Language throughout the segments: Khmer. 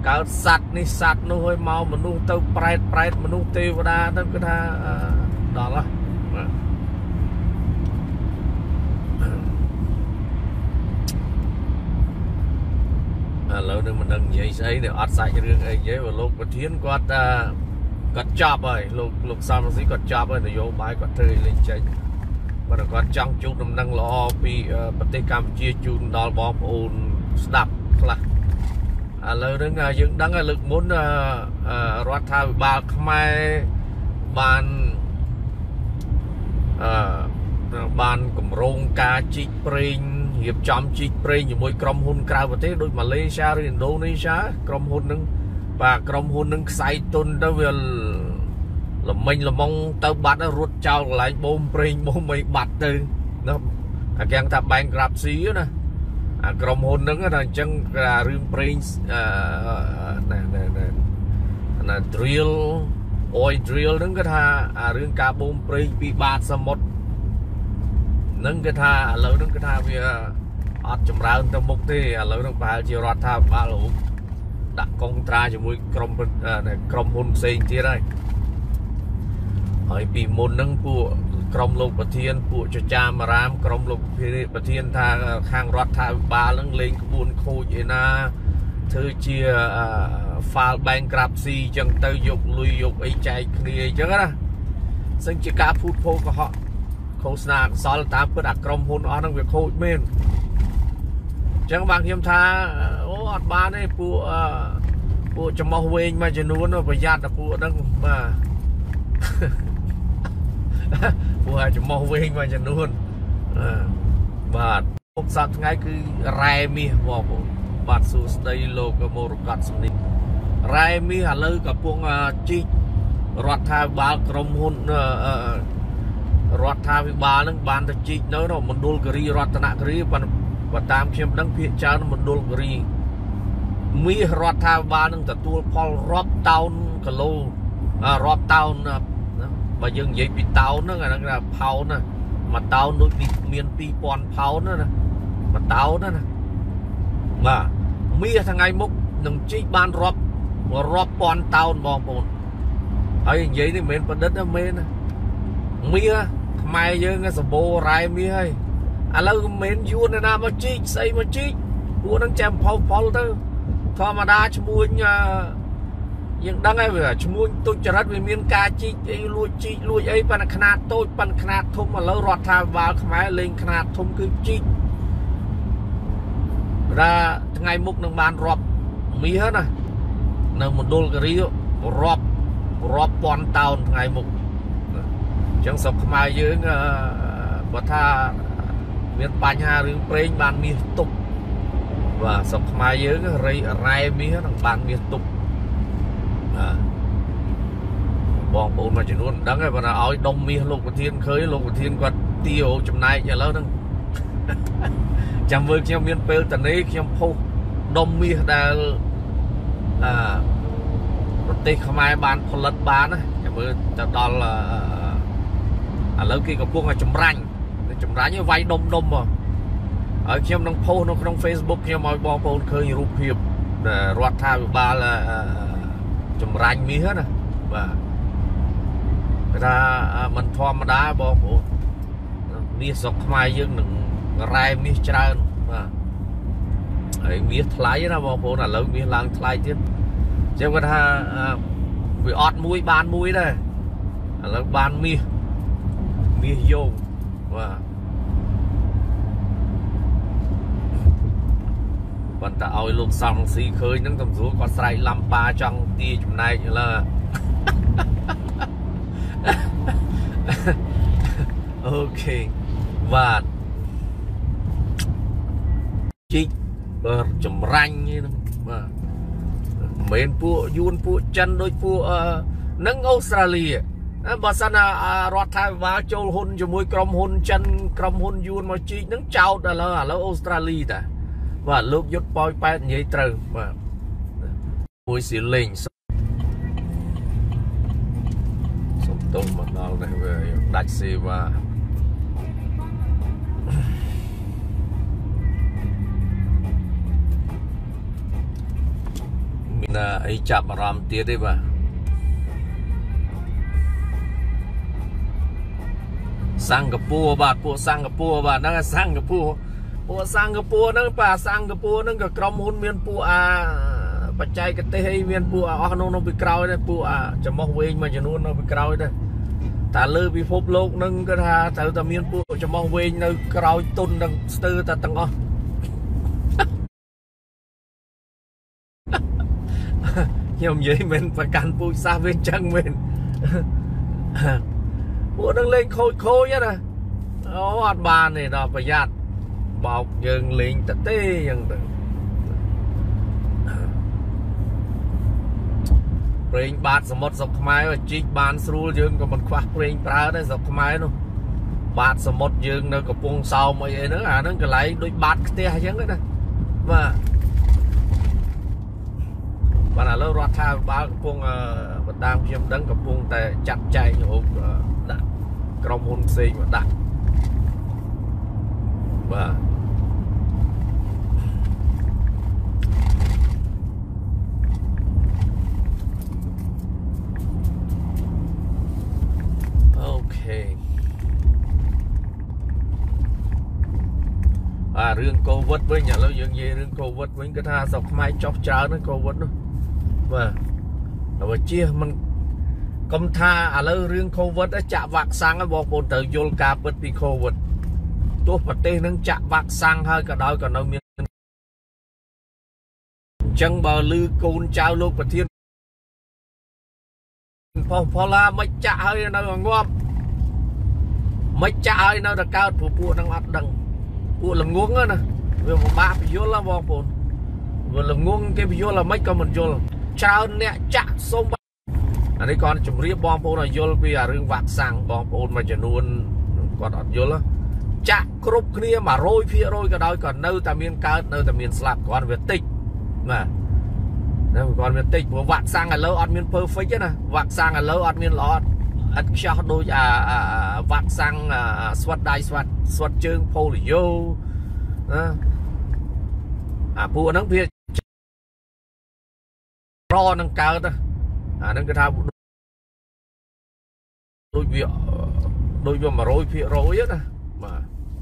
កើតសัตว์នេះសัตว์នោះឲ្យមកមនុស្សទៅប្រែតមនុស្សទេវតាទៅគឺថាដល់ហ៎ឥឡូវនឹងមិនដឹងនិយាយស្អីនេះអត់សាច់រឿងអីនិយាយបើលោកប្រធានគាត់ចប់ហើយលោកសំរងស៊ីគាត់ចប់ហើយនយោបាយគាត់ធ្វើលេងចេញបើគាត់ចង់ជូនដំណឹងល្អពីប្រទេសកម្ពុជាជូនដល់បងប្អូនស្ដាប់ខ្លះឥឡូវហ្នឹងយើងដឹងហើយលើកមុនរដ្ឋាភិបាលខ្មែរបានគម្រោងការជីកប្រេងរៀបចំជីកប្រេងជាមួយក្រុមហ៊ុនក្រៅប្រទេសដូចម៉ាឡេស៊ីឬឥណ្ឌូនេស៊ីក្រុមហ៊ុនហ្នឹងខ្សែទុនទៅវាល្មិញល្មងទៅបាត់រត់ចោលកន្លែងបូមប្រេងបូមអីបាត់ទៅណាអាគេថា bankruptcy ណាអាក្រុមហ៊ុនហ្នឹងថាអញ្ចឹងរឿងប្រេងណា drill oil drill ហ្នឹងគេថារឿងការបូមប្រេងពីបាតសមុទ្រនឹងគេថាឥឡូវហ្នឹងគេថាវាអត់ចម្រើនទៅមុខទេឥឡូវហ្នឹងប្រហែលជារដ្ឋាភិបាលដាក់កុងត្រាជាមួយក្រុមហ៊ុនផ្សេងទៀតហើយពីមុនហ្នឹងពួកក្រុមលោកប្រធានពួកចចាមរាមក្រុមលោកប្រធានថាខាងរដ្ឋាភិបាលហ្នឹងលេងក្បួនខូចឯណាធ្វើជា file bankruptcy អញ្ចឹងទៅយកលុយយកអីចែកគ្នាអញ្ចឹងណាซึ่งជាការភូតភរកុហកឃោសនាអក្សរតាមពិតអាក្រុមហ៊ុនអស់ហ្នឹងវាខូចមែនអញ្ចឹងបានខ្ញុំថាអូអត់បានទេពួកចំោះវែងមួយចំនួនប្រយ័ត្នតែពួកហ្នឹងបាទពួកចំោះវែងមួយចំនួនបាទពុកសប្តាហ៍ថ្ងៃគឺរ៉ែមាសបងប្អូនបាទសួស្ដីលោកមរកតសំនីរ៉ែមាសឥឡូវកំពុងជីករដ្ឋាភិបាលក្រុមហ៊ុនរដ្ឋាភិបាលនឹងបានទៅជីកនៅមណ្ឌលគិរីរតនគិរីបើតាមខ្ញុំដឹងភាគច្រើនមណ្ឌលគិរីមាសរដ្ឋាភិបាលនឹងទទួលផលរាប់តោនគីឡូរាប់តោនបើយើងនិយាយពីតោនហ្នឹងអាហ្នឹងថាផោនណាមួយតោនដូចមាន 2000 ផោនណាមួយតោនណាបាទមាសថ្ងៃមុខនឹងជីកបានរាប់ពាន់តោនបងប្អូនហើយនិយាយនេះមិនមែនប្រឌិតទេមែនណាមាសខ្មែរយើងសម្បូររ៉ែមាសហើយឥឡូវមិនមែនយួនណាមកជីកស្អីមកជីកពួកហ្នឹងចាំផលទៅធម្មតាឈ្មោះយើងដឹងហើយវាឈ្មោះទុច្ចរិតវាមានការជីកអីលួចជីកលួចអីប៉ុន្តែຂະຫນາតតូចប៉ុន្តែຂະຫນាតធំឥឡូវរដ្ឋាភិបាលខ្មែរលេងຂະຫນាតធំគឺជីកថ្ងៃមុខនឹងបានរាប់មាសណានៅមណ្ឌលគិរីរាប់ពាន់តោនថ្ងៃមុខអញ្ចឹងស្រុកខ្មែរយើងបើថាមានបញ្ហារឿងប្រេងបានមាសទុកបាទស្រុកខ្មែរយើងរ៉ែមាសនឹងបានមាសទុកបងប្អូនមួយចំនួនមិនដឹងទេបើឲ្យដុំមាសលោកប្រធានឃើញលោកប្រធានគាត់ទាវចំណែកឥឡូវហ្នឹងចាំមើលខ្ញុំមានពេលតនេខ្ញុំផុសដុំមាសដែលប្រទេសខ្មែរបានផលិតបានណាចាំមើលទៅដល់ឥឡូវគេកំពុងតែចម្រាញ់ឲ្យវាយដុំមកហើយខ្ញុំនឹងផុសនៅក្នុង Facebook ខ្ញុំឲ្យបងប្អូនឃើញរូបភាពរដ្ឋាភិបាលចម្រាញ់មាសណាបាទគេថាមិនធម្មតាបងប្អូនមាសស្រុកខ្មែរយើងនឹងរ៉ែមាសច្រើនបាទហើយមាសថ្លៃណាបងប្អូនឥឡូវមាសឡើងថ្លៃទៀតចឹងគាត់ថាវាអត់មួយបានមួយដែរឥឡូវបានមាសយោងបាទប៉ុន្តែឲ្យលោកសំរងស៊ីឃើញហ្នឹងតំស្រួលគាត់ស្រែកឡំប៉ាចង់ទាចំណែកឥឡូវអូខេបាទជីកបើចម្រាញ់ហ្នឹងបាទមិនមែនពួកយួនពួកចិនដូចពួកនឹងអូស្ត្រាលីបើសិនណារដ្ឋាភិបាលចូលហ៊ុនជាមួយក្រុមហ៊ុនចិនក្រុមហ៊ុនយួនមកជីកហ្នឹងចោតឥឡូវអូស្ត្រាលីតាបាទលោកយុទ្ធប៉ោយប៉ែតនិយាយត្រូវបាទមួយសៀលេងសុំទោសមកដល់នេះវាដាច់សេវាមានអីចាប់អារម្មណ៍ទៀតទេបាទសិង្ហបុរីបាទពួកសិង្ហបុរីបាទហ្នឹងសិង្ហបុរីពួកសិង្ហបុរីហ្នឹងបាទសិង្ហបុរីហ្នឹងក៏ក្រុមហ៊ុនមានពួកបច្ចេកទេសអីមានពួកអស់នៅពីក្រោយដែរពួកចំោះវែងមួយចំនួននៅពីក្រោយដែរតែលើពិភពលោកហ្នឹងគឺថាត្រូវតែមានពួកចំោះវែងនៅក្រោយទុននឹងស្ទើរតែទាំងអស់ខ្ញុំនិយាយមិនប្រកាន់ពូជសាសន៍វាអញ្ចឹងមែនពួកនឹងលេងខូចណាអូអត់បានទេដល់ប្រយ័ត្នបោកយើងលេងទៅទេអញ្ចឹងទៅប្រេងបាតសមុទ្រស្រុកខ្មែរជីកបានស្រួលយើងក៏មិនខ្វះប្រេងប្រើដែរស្រុកខ្មែរនោះបាតសមុទ្រយើងនៅកំពង់សោមអីហ្នឹងអាហ្នឹងកន្លែងដូចបាតផ្ទះអញ្ចឹងណាបាទបាទឥឡូវរដ្ឋាភិបាលកំពុងបណ្ដាខ្ញុំដឹងកំពុងតែចាត់ចែងរហូតដាក់ក្រុមហ៊ុនផ្សេងមកដាក់បាទអូខេរឿងកូវីដវិញឥឡូវយើងនិយាយរឿងកូវីដវិញគឺថាស្រុកខ្មែរចុះច្រើនណាស់កូវីដនោះបាទតែជាមិនកុំថាឥឡូវរឿងកូវីដចាក់វ៉ាក់សាំងបងប្អូនត្រូវយល់ការពិតពីកូវីដទោះប្រទេសនឹងចាក់វ៉ាក់សាំងហើយក៏ដោយក៏នៅមានអញ្ចឹងបើឮកូនចៅលោកប្រធានផលឡាមិនចាក់ហើយនៅងាប់មិនចាក់ហើយនៅតែកើតពួកនឹងអត់ដឹងពួកល្ងងណាវាពិបាកបញ្យល់បងប្អូនវាល្ងងគេបញ្យល់ឲ្យមិនក៏មិនយល់ច្រើនអ្នកចាក់សូមអានេះគាត់ជម្រាបបងប្អូនឲ្យយល់ពីរឿងវ៉ាក់សាំងបងប្អូនមួយចំនួនគាត់អត់យល់ចាក់គ្រប់គ្នា 100% ក៏ដោយក៏នៅតែមានកើតនៅតែមានស្លាប់គាត់វាតិចបាទនៅគាត់វាតិចព្រោះវ៉ាក់សាំងឥឡូវអត់មាន perfect ទេណាវ៉ាក់សាំងឥឡូវអត់មានល្អឥតខ្ចោះដូចវ៉ាក់សាំងស្វិតដៃស្វិតជើងប៉ូលីយ៉ូណាពួកហ្នឹងវាប្រនឹងកើតអាហ្នឹងគេថាដូចវា 100% ណាបាទ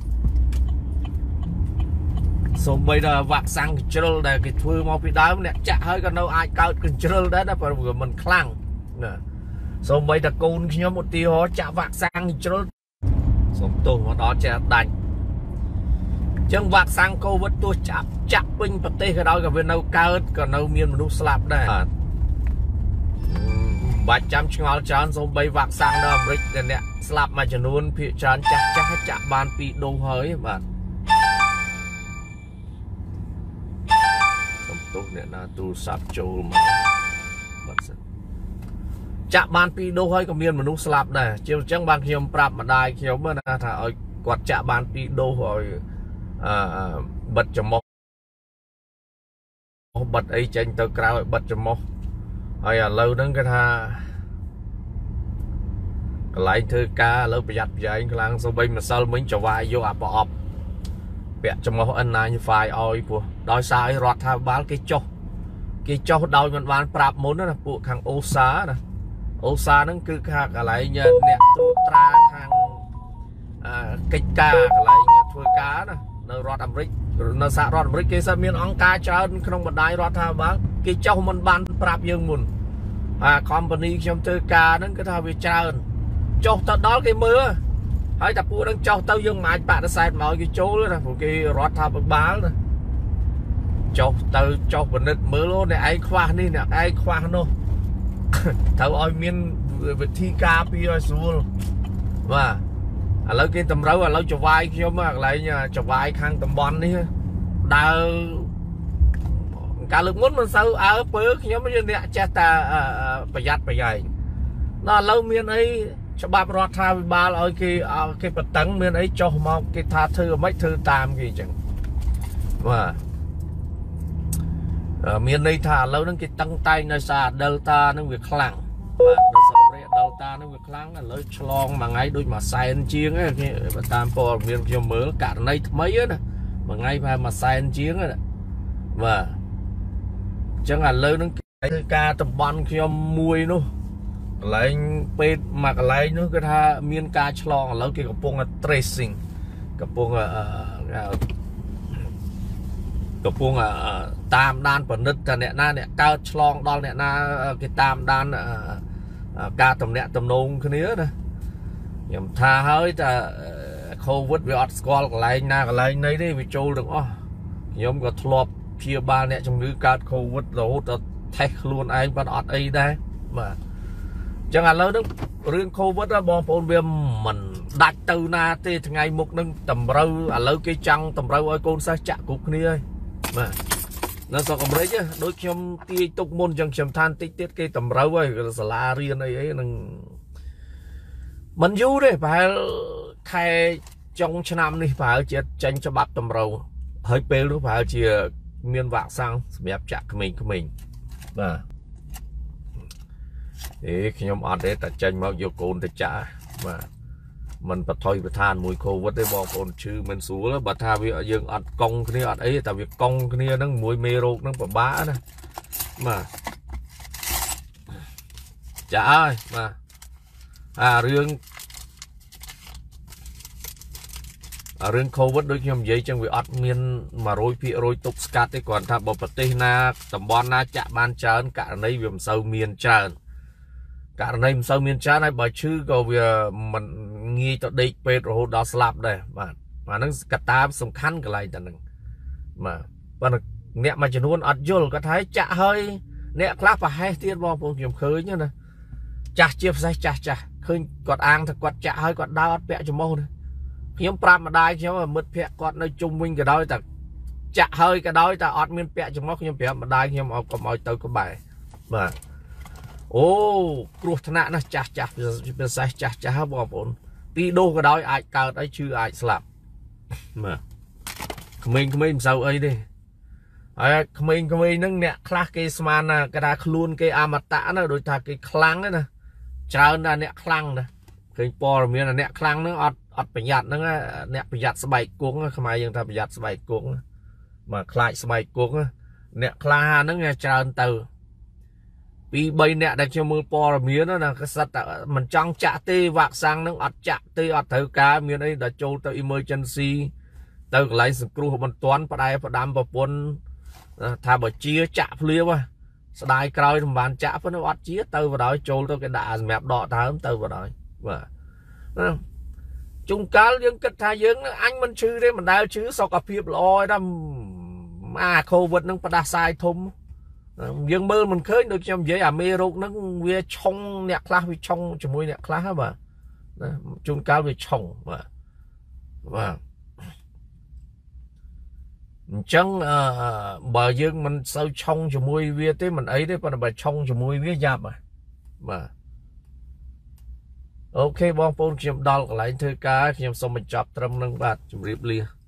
សូម្បីតែវ៉ាក់សាំងកញ្ជ្រឹលដែលគេធ្វើមកពីដើមអ្នកចាក់ហើយក៏នៅអាចកើតកញ្ជ្រឹលដែរព្រោះវាមិនខ្លាំងណាសូម្បីតែកូនខ្ញុំឧទាហរណ៍ចាក់វ៉ាក់សាំងកញ្ជ្រឹលសូមទោសមកដល់ចេះដាច់អញ្ចឹងវ៉ាក់សាំងកូវីដទោះចាក់ពេញប្រទេសក៏ដោយក៏វានៅកើតក៏នៅមានមនុស្សស្លាប់ដែរបាច់ចាំឆ្ងល់ច្រើនសូម្បីវ៉ាក់សាំងនៅអាមេរិកដែលអ្នកស្លាប់មួយចំនួនភាគច្រើនចាស់ចាក់បាន2 ដូសហើយបាទសូមទោសអ្នកណាទូរស័ព្ទចូលមកបាទចាក់បាន2 ដូសហើយក៏មានមនុស្សស្លាប់ដែរជាអញ្ចឹងបានខ្ញុំប្រាប់ម្ដាយខ្ញុំណាថាឲ្យគាត់ចាក់បាន2 ដូសឲ្យបិទច្រមុះបិទអីចេញទៅក្រៅឲ្យបិទច្រមុះហើយឥឡូវហ្នឹងគេថាកន្លែងធ្វើការឥឡូវប្រយ័ត្នប្រយែងខ្លាំងសូម្បីម្សិលមិញចវាយយកអាប្រអប់ពាក់ច្រមុះ N95 ឲ្យព្រោះដោយសារអីរដ្ឋាភិបាលគេចុះដោយមិនបានប្រាប់មុនណាពួកខាងអូសាណាអូសាហ្នឹងគឺខាងកន្លែងអ្នកត្រួតត្រាខាងកិច្ចការកន្លែងធ្វើការណានៅរដ្ឋអាមេរិកនៅសហរដ្ឋអាមេរិកគេសិតមានអង្គការច្រើនក្នុងបណ្ដាញរដ្ឋាភិបាលគេចុះមិនបានប្រាប់យើងមុនcompany ខ្ញុំធ្វើការហ្នឹងគឺថាវាច្រើនចុះទៅដល់គេមើលហើយតែពួកហ្នឹងចុះទៅយើងមិនអាចបដិសេធមកឲ្យគេចូលណាព្រោះគេរដ្ឋាភិបាលណាចុះទៅចុះពិនិត្យមើលអ្នកឯងខ្វះនេះអ្នកឯងខ្វះនោះត្រូវឲ្យមានវិធីការពីឲ្យស្រួលបាទឥឡូវគេតម្រូវឥឡូវចវាយខ្ញុំកន្លែងចវាយខាងតំបន់នេះដើរការលើកមុនមិនសូវពើខ្ញុំជាអ្នកចេះតែប្រយ័ត្នប្រយែងដល់ឥឡូវមានអីច្បាប់រដ្ឋាភិបាលឲ្យគេបតឹងមានអីចុះមកគេថាធ្វើមិនធ្វើតាមគេអញ្ចឹងបាទមានន័យថាឥឡូវហ្នឹងគេតឹងតែងនៅសារ Delta ហ្នឹងវាខ្លាំងបាទនៅសង្គ្រាម Delta ហ្នឹងវាខ្លាំងឥឡូវឆ្លងមួយថ្ងៃដូច100,000 ជាងគេតាមព័ត៌មានខ្ញុំមើលករណីថ្មីណាមួយថ្ងៃប្រហែល100,000 ជាងបាទអញ្ចឹងឥឡូវហ្នឹងคือการตำบลขยมมวยนู้อะไรเป็ดมากอะไรนู้ก็ถ้ามีการฉลองแล้วเกี่ยวกับพวกtracing กับพวกกับพวกตามด้านผลนึกแต่เนี่ยน่าเนี่ยการฉลองดอลเนี่ยน่าcáiตามด้านการตำเนี่ยตำนงคนนี้นะอย่างท่าเฮ้ยแต่โควิดวิออสกอลอะไรน่าอะไรในนี่วิจูđượcอ๋อยมก็ทลบเพียบาเนี่ยจงนึกการโควิดเราจะแท็กล้วนไอ้บ้านอดไอ้ได้มาจังหวะแล้วนึกเรื่องโควิดนะบองปนเบียมมันดัดตูนาที่ไงมุกนึงตำเราแล้วcáiจังตำเราไอ้คนซาจะกุกนี่เลยมาแล้วสองคนเลยchứโดยชมตีตุกมนจังชมทานติดติดcáiตำเราไอ้สลาเรียนไอ้นึงมันอยู่ด้วยไปใครจงชนะนี่ไปจะจังฉบับตำเราเฮ้ยเปรี้ยวไปจะเมียนวากสังสมัยจักขมิ้นมาเอ๊ะขยมอัดเด็ดแต่จังมาโยโกนแต่จ่ามามันปะทอยประธานมวยโควิดได้บอกคนชื่อมันสูงแล้วบัตรทาวิยังอัดกองคนนี้อัดไอ้แต่วิกองคนนี้นั่งมวยเมโรกนั่งปะบ้านะมาจ่ามาเรื่องโควิดโดยขยมใหญ่จังวิอัดเมียนมาโรยพี่โรยตุกสกัดได้ก่อนถ้าบอกปฏินาตำบลนาจะบานเชิญกะในเวียมเซาเมียนเชิญการในมันเซาเมียนจ้าในบ่อยชื่อก็เวียมันงีต่อเด็กเป็ดโรดอสลับได้มานั่งกระตาสำคัญกับอะไรแต่หนึ่งมาวันเนี่ยมาจะนวนอัดยุลก็ท้ายจะเฮ้ยเนี่ยคลาบไปให้เทียนบอกผมเคยเนี่ยนะจ่าเจี๊ยบใส่จ่าเคยกอดอ่างถ้ากอดจะเฮ้ยกอดดาวอัดเปะจมูกเลยเพียงปราบมาได้ใช่ไหมมืดเปะกอดในจุ่มวิ่งก็ได้แต่จะเฮ้ยก็ได้แต่อัดเมียนเปะจมูกเพียงเปะมาได้เพียงเอากระบอกเตยกระบายมาโอ้ครูธนานะจ่าเป็นสายจ่าบอกผมปีโดก็ได้อาจเกิดได้ชื่ออาจสลับมาขมิ้นเสาไอ้ดิขมิ้นนั่งเนี่ยคลาเกสมานะกระดาษลูนเกอมตะนะโดยทาเกคลังนะเจ้าน่ะเนี่ยคลังนะเคยปอร์เมียนะเนี่ยคลังนั่งอดประหยัดนั่งเนี่ยประหยัดสบายกุ้งทำไมยังทำประหยัดสบายกุ้งมาคลายสบายกุ้งเนี่ยคลานั่งเนี่ยเจ้าเตอปีใบเนี่ยได้เชื่อมือปอเมียนั่นนะก็สัตว์มันจังจะตีวักสังนั่งอัดจะตีอัดเถื่อกาเมียนี่ได้โจตัว emergency เติร์กไหลสังครูมันต้อนประได้ประดามประปนถ้าบ่เชี่ยจะเพลียวะสไลด์กลอยทำบานจะเพราะอัดเชี่ยเติร์กประได้โจตัวกระดาษแบบดอกเท้าเติร์กประได้ว่าจุงกาลยังกระทายยังอันมันชื่อได้มันได้ชื่อสกปรกลอยดำมาโควิดนั่งประดาทรายทุ่มยังมือมันเคยโดยจำเยอะเมรุกนั่งเวียชงเนี่ยคลาวิชงจมูกเนี่ยคลาบ่จุนก้าวเวียชงว่าจังบ่ยังมันเศร้าชงจมูกเวียที่มันไอ้ได้ปนบ่ชงจมูกเวียยับโอเคบองปูนเขียมดอลกับไหลเธอกาเขียมสมบัติจับตรำนังบาดจุ่มรีบเลีย